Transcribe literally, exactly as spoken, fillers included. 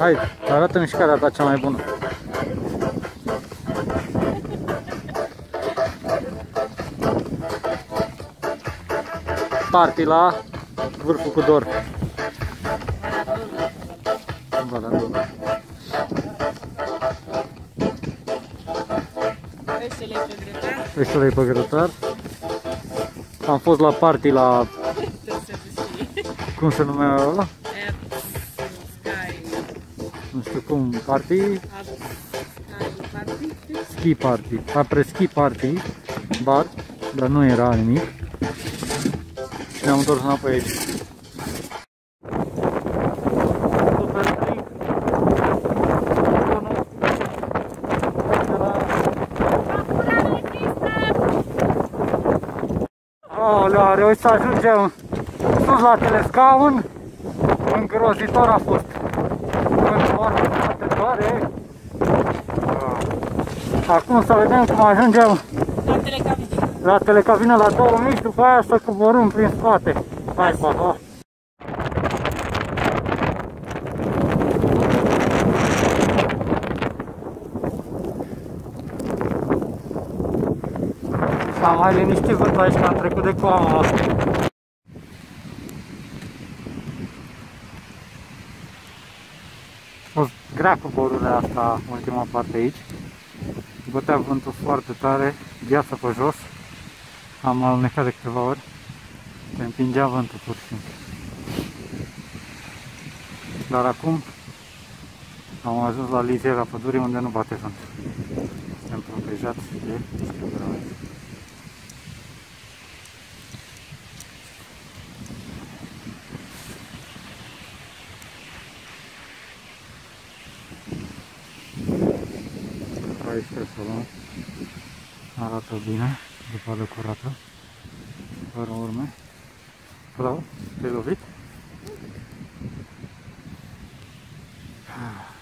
Hai, arată-mi și care a ta cea mai bună. Party la Vârful cu Dor. Peștele pe grătar. Am fost la party la... Cum se numea ăla? Nu știu cum, party? Ski party. Apre ski party, bar, dar nu era nimic. Și ne-am întors înapoi aici. Aoleu, a reușit să ajungem sus la telescaun. Îngrozitor a fost. Foarte, foarte tare. Acum să vedem cum ajungem la telecabină. La telecabină la două mii și după aia să coborâm prin spate. Hai, pa, pa. S-a mai liniștit vântul aici, că am trecut de coama asta. A fost grea coborurile asta, ultima parte aici. Bătea vântul foarte tare, gheață pe jos. Am alunecat de câteva ori. Se împingea vântul pur și simplu. Dar acum am ajuns la litiera pădurii unde nu bate vânt. Suntem protejați de schimbări. Aici trebuie să luăm. Arată bine, zăpadă curată, fără urme. Flau, te-ai lovit?